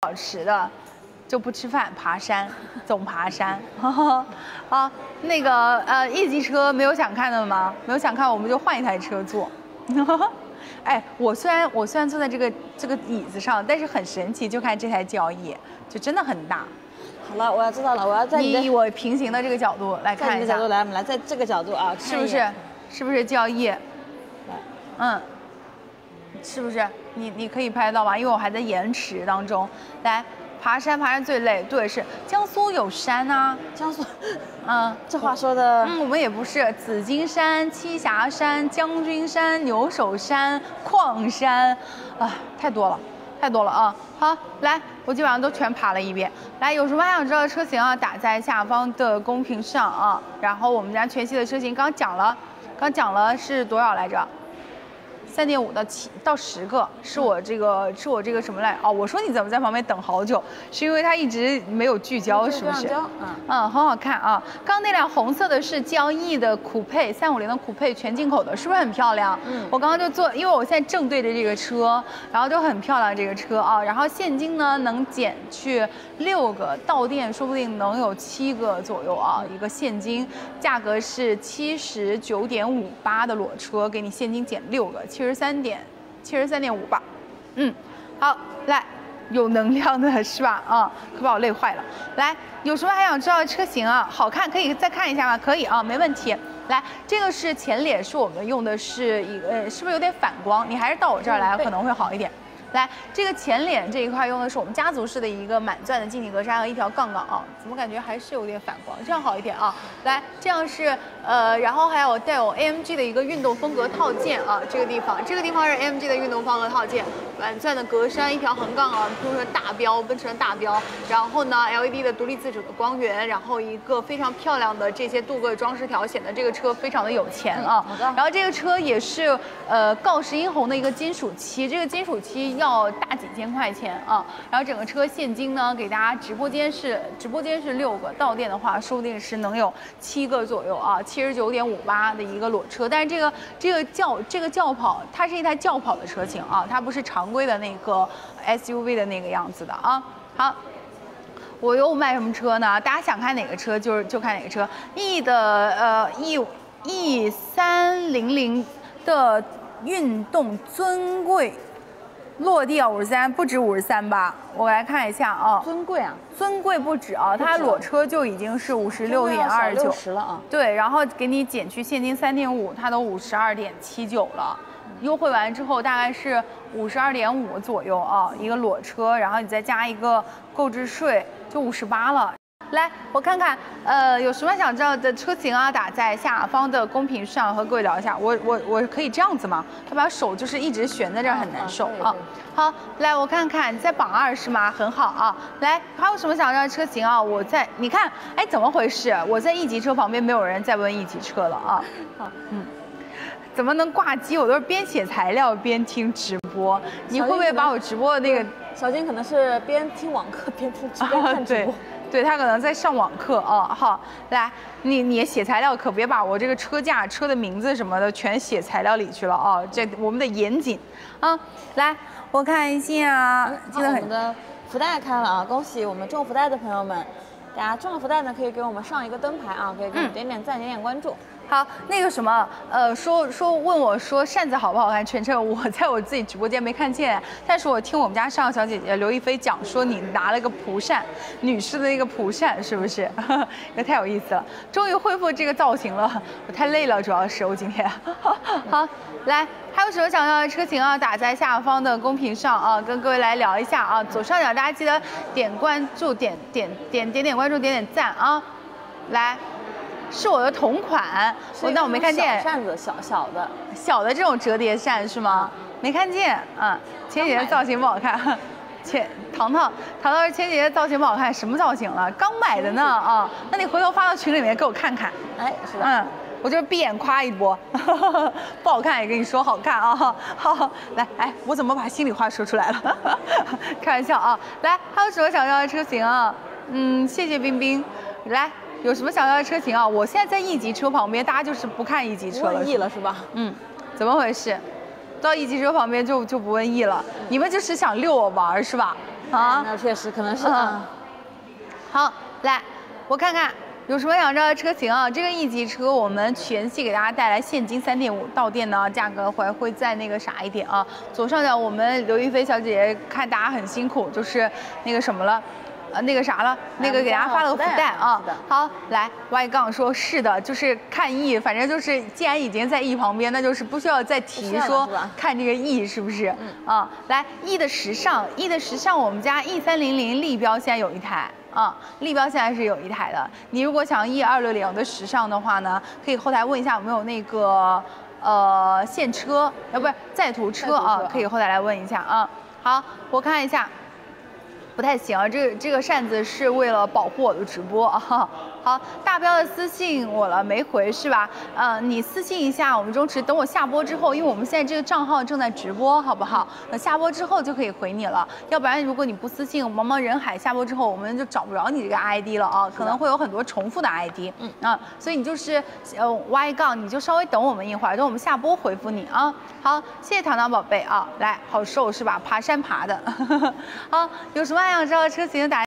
小时的，就不吃饭，爬山，总爬山。啊，那个1级车没有想看的吗？没有想看，我们就换一台车坐。哎，我虽然坐在这个椅子上，但是很神奇，就看这台 GLE， 就真的很大。 好了，我要知道了，我要在以我平行的这个角度来看一下。 在你的角度来，我们来在这个角度啊， 是不是？是不是 GLE？ 嗯，是不是？你可以拍得到吗？因为我还在延迟当中。来，爬山最累，对，是江苏有山啊。 江苏， 这话说的， 我们也不是紫金山、栖霞山、将军山、牛首山、矿山，啊，太多了啊！好，来，我基本上都全爬了一遍。来，有什么还想知道的车型啊？打在下方的公屏上啊。然后我们家全系的车型刚讲了是多少来着？3.5到10个，是我这个什么来？哦，我说你怎么在旁边等好久？是因为它一直没有聚焦，是不是？很好看啊！刚那辆红色的是 GLE 的酷配，350的酷配，全进口的，是不是很漂亮？我刚刚就坐，因为我现在正对着这个车，然后就很漂亮这个车啊。然后现金呢能减去6个，到店说不定能有7个左右啊。一个现金，价格是79.58的裸车，给你现金减6个，73.5吧。好，来。有能量的是吧？可把我累坏了。来，有什么还想知道的车型啊？好看，可以再看一下吗？可以啊，没问题。来，这个是前脸，是我们用的是一个，是不是有点反光？你还是到我这儿来可能会好一点。来，这个前脸这一块用的是我们家族式的一个满钻的进气格栅和一条杠杠啊，怎么感觉还是有点反光？这样好一点啊。来，这样是然后还有带有 AMG 的一个运动风格套件啊，这个地方是 AMG 的运动风格套件，满钻的格栅，一条横杠啊，铺成大标，奔驰的大标，然后呢 LED 的独立自主的光源，然后一个非常漂亮的这些镀铬装饰条，显得这个车非常的有钱啊。然后这个车也是锆石英红的一个金属漆，这个金属漆要大几千块钱啊。然后整个车现金呢，给大家直播间是6个，到店的话说不定是能有7个左右啊，79.58的一个裸车。但是这个轿跑，它是一台轿跑的车型啊，它不是常规的那个 SUV 的那个样子的啊。好。我又卖什么车呢？大家想看哪个车就看哪个车。E300的运动尊贵，落地要53，不止53吧？我来看一下啊。 尊贵啊？尊贵不止啊，它裸车就已经是56.29 了啊。 对，然后给你减去现金3.5，它都52.79了。优惠完之后大概是52.5左右啊，一个裸车，然后你再加一个购置税就58了。来，我看看，有什么想知道的车型啊？打在下方的公屏上和各位聊一下。我可以这样子吗？他把手就是一直悬在这儿，很难受啊。好，来我看看，你在榜2是吗？很好啊。来，还有什么想知道的车型啊？你看，哎，怎么回事？我在1级车旁边，没有人在问1级车了啊。好，怎么能挂机？我都是边写材料边听直播。你会不会把我直播的那个？ 小金可能是边听网课边看直播。 对他可能在上网课啊。好，来，你写材料可别把我这个车架、车的名字什么的全写材料里去了啊！这我们得严谨啊。来，我看一下， 我们的福袋开了啊！恭喜我们中福袋的朋友们，大家中了福袋呢，可以给我们上一个灯牌啊，可以给我们点点赞、点点关注。 好，那个什么，问我说扇子好不好看？晨晨，我在我自己直播间没看见，但是我听我们家上小姐姐刘亦菲讲说你拿了个蒲扇，女士的那个蒲扇是不是？这太有意思了，终于恢复这个造型了，我太累了，主要是我今天。好，来，还有什么想要的车型啊？打在下方的公屏上啊，跟各位来聊一下啊。左上角大家记得点关注，点关注，点点赞啊。来。是我的同款，那我没看见。 小扇子， 小的这种折叠扇是吗？没看见。千姐姐造型不好看。糖糖说千姐姐造型不好看，什么造型了？刚买的呢啊！那你回头发到群里面给我看看。 哎，是的。 我就是闭眼夸一波，不好看也跟你说好看啊！好，来，哎，我怎么把心里话说出来了？开玩笑啊！来，还有什么想要的车型啊？谢谢冰冰，来。有什么想要的车型啊？我现在在1级车旁边，大家就是不看1级车了， 问 E 了是吧？ 怎么回事？到1级车旁边就不问 E 了，你们就是想溜我玩是吧？ 啊， 那确实可能是好，来，我看看有什么想知道的车型啊？这个1级车我们全系给大家带来现金3.5，到店呢价格会再那个啥一点啊。左上角我们刘亦菲小姐姐看大家很辛苦，就是那个什么了。那个啥了，那个给大家发了个福袋啊。好，来 Y 杠说是的，就是看 E， 反正就是既然已经在 E 旁边，那就是不需要再提说看这个 E 是不是？啊，来 E 的时尚，E 的时尚，我们家 E300立标现在有一台。啊，立标现在是有一台的。你如果想 E260的时尚的话呢，可以后台问一下有没有那个现车，不是在途车啊，可以后台来问一下啊。好，我看一下。不太行啊，这个扇子是为了保护我的直播啊。好，大彪的私信我了没回是吧？你私信一下我们钟池，等我下播之后，因为我们现在这个账号正在直播，好不好？那下播之后就可以回你了。要不然如果你不私信，茫茫人海，下播之后我们就找不着你这个 ID 了啊，可能会有很多重复的 ID。所以你就是Y 杠，你就稍微等我们一会儿，等我们下播回复你啊。好，谢谢糖糖宝贝啊，来，好瘦是吧？爬山爬的。好，有什么还想知道车型的打。